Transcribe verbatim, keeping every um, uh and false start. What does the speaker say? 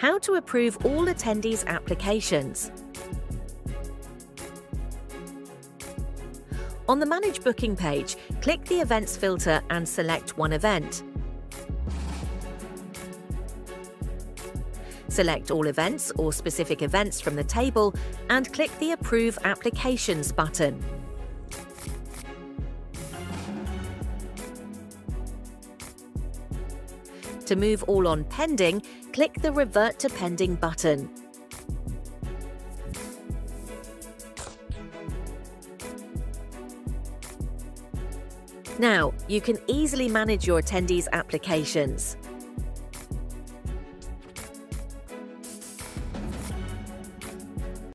How to approve all attendees' applications. On the Manage Booking page, click the Events filter and select one event. Select all events or specific events from the table and click the Approve Applications button. To move all on pending, click the Revert to Pending button. Now, you can easily manage your attendees' applications.